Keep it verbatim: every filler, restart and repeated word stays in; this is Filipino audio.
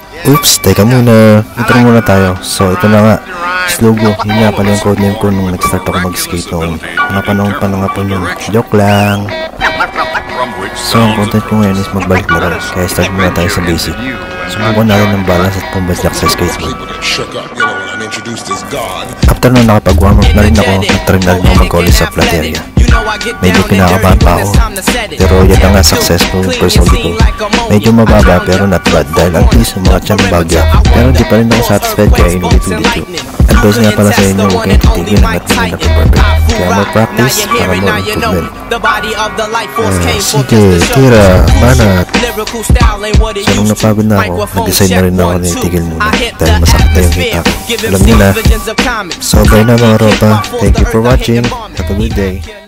Oops, teka muna. Intro muna tayo. So, ito na nga. Slogo. Yun nga pala yung codename ko nung nag-start ako mag-skate noon. Mga panahon pa na nga po yun. Joke lang. So, ang content ko ngayon is magbalik laro. Kaya start muna tayo sa basic. Subukan natin ng balance at pambadyak sa skateboard. After nun, nakapag-warm up na rin ako. Nag-try na rin ako mag-college sa flat area. Medyo pinakabahan pa ako, pero yan na nga successful yung first hobby ko. Medyo mababa pero not bad dahil at least yung mga tiyan bagya. Pero di pa rin ako satisfied kaya inulit-ulit ko. Advice nga pala sa inyo, huwag kayong titigil hanggat hindi na perfect. Kaya more practice para more improvement. Uh, sige, tira, banat. So nung napagod na ako, nag-decide na rin ako na itigil muna dahil masakit na yung hita. Alam niyo na. So bye na mga ropa. Thank you for watching. Have a good day.